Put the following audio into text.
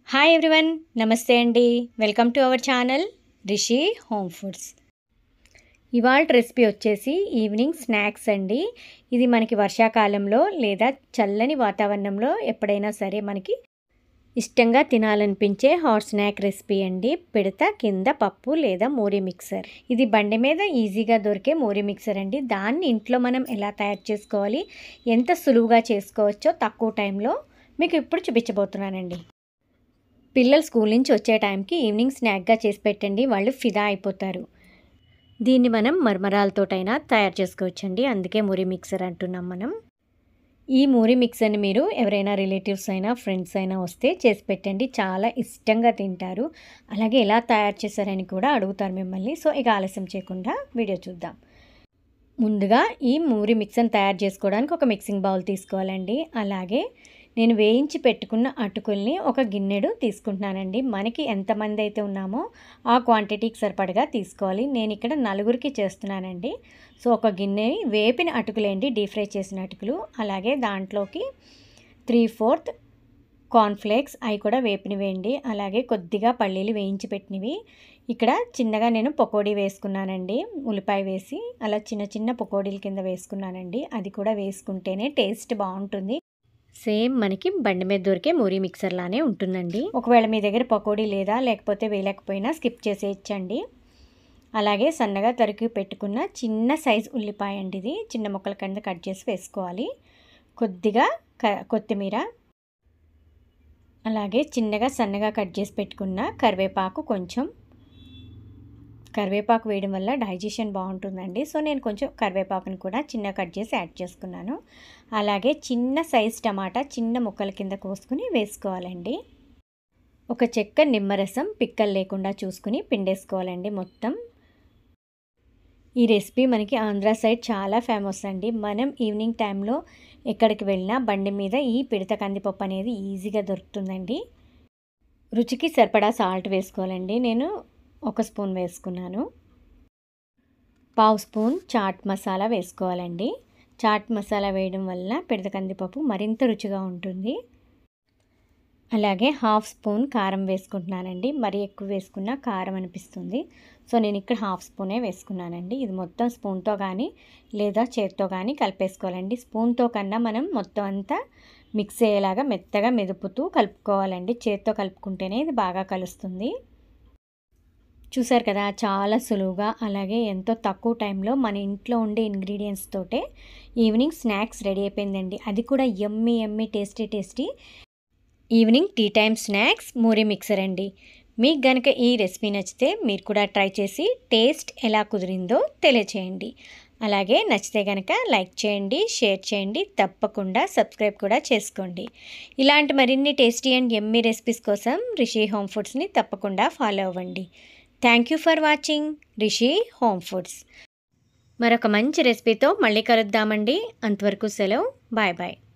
Hi everyone, నమస్తే అండి. Welcome to our channel Rishi home foods. ఇవాళ రెసిపీ వచ్చేసి ఈవినింగ్ స్నాక్స్ అండి. ఇది మనకి వర్షాకాలంలో లేదా చల్లని వాతావరణంలో ఎప్పుడైనా సరే మనకి ఇష్టంగా తినాలనిపించే హాట్ స్నాక్ రెసిపీ అండి. పిడత కింద పప్పు లేదా మూరి మిక్సర్. ఇది బండి మీద ఈజీగా దొరికే మూరి మిక్సర్ అండి. దాన్ని ఇంట్లో మనం ఎలా తయారు చేసుకోవాలి, ఎంత సులువుగా చేసుకోవచ్చో తక్కువ టైంలో మీకు ఇప్పుడు చూపించబోతున్నానండి. పిల్లలు స్కూల్ నుంచి వచ్చే టైంకి ఈవినింగ్ స్నాక్గా చేసి పెట్టండి, వాళ్ళు ఫిదా అయిపోతారు. దీన్ని మనం మరమరాలతోటైనా తయారు చేసుకోవచ్చండి, అందుకే మూరి మిక్సర్ అంటున్నాం మనం. ఈ మూరి మిక్సర్ని మీరు ఎవరైనా రిలేటివ్స్ అయినా ఫ్రెండ్స్ అయినా వస్తే చేసి పెట్టండి, చాలా ఇష్టంగా తింటారు. అలాగే ఎలా తయారు చేశారని కూడా అడుగుతారు మిమ్మల్ని. సో ఇక ఆలస్యం చేయకుండా వీడియో చూద్దాం. ముందుగా ఈ మూరి మిక్సర్ని తయారు చేసుకోవడానికి ఒక మిక్సింగ్ బౌల్ తీసుకోవాలండి. అలాగే నేను వేయించి పెట్టుకున్న అటుకుల్ని ఒక గిన్నెడు తీసుకుంటున్నానండి. మనకి ఎంతమంది అయితే ఉన్నామో ఆ క్వాంటిటీకి సరిపడగా తీసుకోవాలి. నేను ఇక్కడ నలుగురికి చేస్తున్నానండి. సో ఒక గిన్నె వేపిన అటుకులేండి, డీప్ ఫ్రై చేసిన అటుకులు. అలాగే దాంట్లోకి 3/4 కార్న్ఫ్లేక్స్, అవి కూడా వేపినవేయండి. అలాగే కొద్దిగా పల్లీలు వేయించి పెట్టినవి. ఇక్కడ చిన్నగా నేను పకోడీ వేసుకున్నానండి, ఉల్లిపాయ వేసి అలా చిన్న చిన్న పకోడీల కింద వేసుకున్నానండి. అది కూడా వేసుకుంటేనే టేస్ట్ బాగుంటుంది. సేమ్ మనకి బండి మీద దొరికే మూరి మిక్సర్ లానే ఉంటుందండి. ఒకవేళ మీ దగ్గర పకోడీ లేదా లేకపోతే వేయలేకపోయినా స్కిప్ చేసేయచ్చండి. అలాగే సన్నగా తరిగి పెట్టుకున్న చిన్న సైజు ఉల్లిపాయ అండి, ఇది చిన్న ముక్కల కింద కట్ చేసి వేసుకోవాలి. కొద్దిగా కొత్తిమీర, అలాగే చిన్నగా సన్నగా కట్ చేసి పెట్టుకున్న కరివేపాకు. కొంచెం కరివేపాకు వేయడం వల్ల డైజెషన్ బాగుంటుందండి. సో నేను కొంచెం కరివేపాకుని కూడా చిన్న కట్ చేసి యాడ్ చేసుకున్నాను. అలాగే చిన్న సైజ్ టమాటా చిన్న ముక్కల కింద కోసుకుని వేసుకోవాలండి. ఒక చెక్క నిమ్మరసం పిక్కలు లేకుండా చూసుకుని పిండేసుకోవాలండి మొత్తం. ఈ రెసిపీ మనకి ఆంధ్ర సైడ్ చాలా ఫేమస్ అండి. మనం ఈవినింగ్ టైంలో ఎక్కడికి వెళ్ళినా బండి మీద ఈ పిడత కందిపప్పు అనేది ఈజీగా దొరుకుతుందండి. రుచికి సరిపడా సాల్ట్ వేసుకోవాలండి. నేను 1 స్పూన్ వేసుకున్నాను. 1/2 స్పూన్ చాట్ మసాలా వేసుకోవాలండి. చాట్ మసాలా వేయడం వల్ల పిడత కందిపప్పు మరింత రుచిగా ఉంటుంది. అలాగే 1/2 స్పూన్ కారం వేసుకుంటున్నానండి. మరీ ఎక్కువ వేసుకున్న కారం అనిపిస్తుంది. సో నేను ఇక్కడ 1/2 స్పూనే వేసుకున్నానండి. ఇది మొత్తం స్పూన్తో కానీ లేదా చేత్తో కానీ కలిపేసుకోవాలండి. స్పూన్తో కన్నా మనం మొత్తం అంతా మిక్స్ అయ్యేలాగా మెత్తగా మెదుపుతూ కలుపుకోవాలండి. చేత్తో కలుపుకుంటేనే ఇది బాగా కలుస్తుంది. చూసారు కదా, చాలా సులువుగా అలాగే ఎంతో తక్కువ టైంలో మన ఇంట్లో ఉండే ఇంగ్రీడియంట్స్ తోటే ఈవినింగ్ స్నాక్స్ రెడీ అయిపోయిందండి. అది కూడా yummy yummy tasty evening tea time snacks మూరి మిక్సర్ అండి. మీకు గనుక ఈ రెసిపీ నచ్చితే మీరు కూడా ట్రై చేసి టేస్ట్ ఎలా కుదిరిందో తెలియచేయండి. అలాగే నచ్చితే కనుక లైక్ చేయండి, షేర్ చేయండి, తప్పకుండా సబ్స్క్రైబ్ కూడా చేసుకోండి. ఇలాంటి మరిన్ని టేస్టీ అండ్ యమ్మీ రెసిపీస్ కోసం రిషి హోమ్ ఫుడ్స్ని తప్పకుండా ఫాలో అవ్వండి. Thank you for watching Rishi home foods. మరొక మంచి రెసిపీతో మళ్ళీ కలుద్దామండి. అంతవరకు సెలవు, బాయ్ బాయ్.